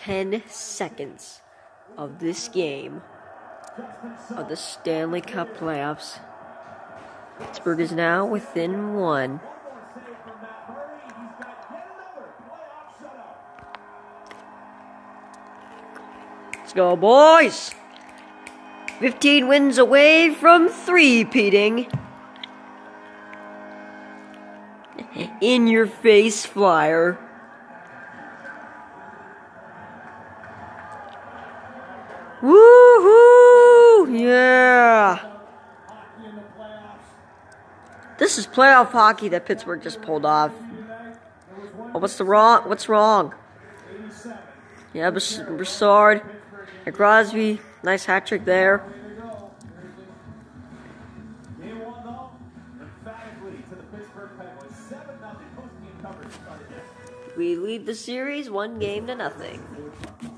10 seconds of this game of the Stanley Cup playoffs. Pittsburgh is now within one. Let's go, boys! 15 wins away from three-peating. In your face, Flyer. Woohoo! Yeah! This is playoff hockey that Pittsburgh just pulled off. Oh, what's wrong? Yeah, Broussard and Crosby. Nice hat trick there. We lead the series 1-0.